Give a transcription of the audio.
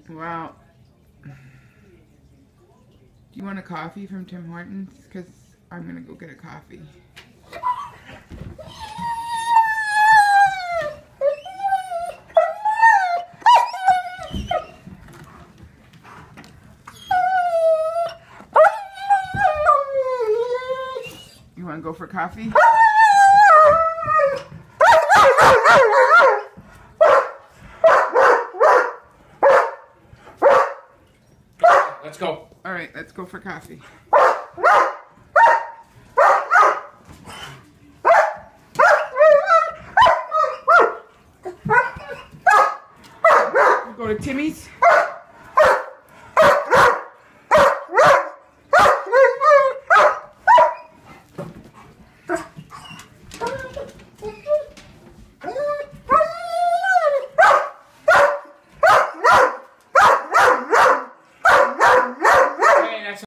Well, do you want a coffee from Tim Hortons? Because I'm going to go get a coffee. You want to go for coffee? Let's go. All right, let's go for coffee. We'll go to Timmy's.